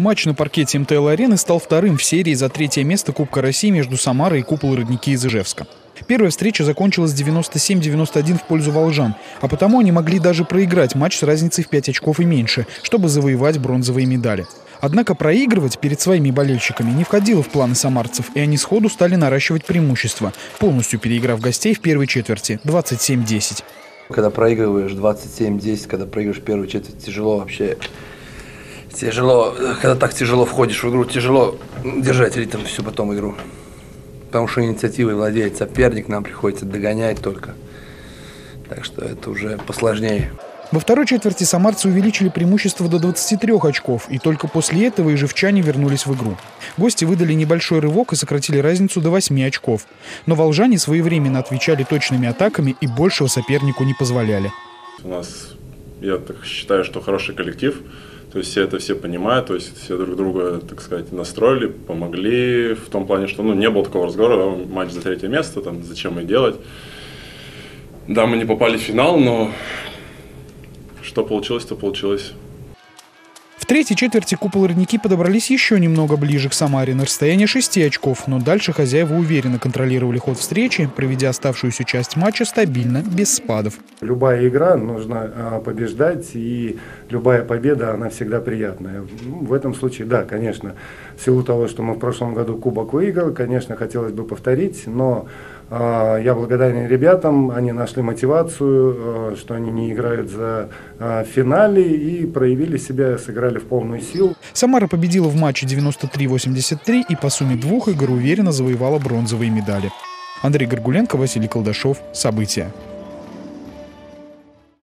Матч на паркете МТЛ-арены стал вторым в серии за третье место Кубка России между Самарой и Куполы-Родники из Ижевска. Первая встреча закончилась 97-91 в пользу волжан, а потому они могли даже проиграть матч с разницей в 5 очков и меньше, чтобы завоевать бронзовые медали. Однако проигрывать перед своими болельщиками не входило в планы самарцев, и они сходу стали наращивать преимущество, полностью переиграв гостей в первой четверти 27-10. Когда проигрываешь 27-10, когда проигрываешь первую четверть, тяжело вообще. Тяжело, когда так тяжело входишь в игру, тяжело держать ритм всю потом игру. Потому что инициативой владеет соперник, нам приходится догонять только. Так что это уже посложнее. Во второй четверти самарцы увеличили преимущество до 23 очков, и только после этого ижевчане вернулись в игру. Гости выдали небольшой рывок и сократили разницу до 8 очков. Но волжане своевременно отвечали точными атаками и большего сопернику не позволяли. У нас, я так считаю, что хороший коллектив. То есть все понимают, то есть все друг друга, так сказать, настроили, помогли в том плане, что не было такого разговора, матч за третье место, там, зачем и делать. Да, мы не попали в финал, но что получилось, то получилось. В третьей четверти Куполы-Родники подобрались еще немного ближе к Самаре на расстояние 6 очков, но дальше хозяева уверенно контролировали ход встречи, проведя оставшуюся часть матча стабильно, без спадов. Любая игра нужно побеждать, и любая победа, она всегда приятная. В этом случае, да, конечно, в силу того, что мы в прошлом году кубок выиграли, конечно, хотелось бы повторить, но я благодарен ребятам, они нашли мотивацию, что они не играют за финале и проявили себя, сыграли в полную силу. Самара победила в матче 93-83 и по сумме 2 игр уверенно завоевала бронзовые медали. Андрей Горгуленко, Василий Колдашов. События.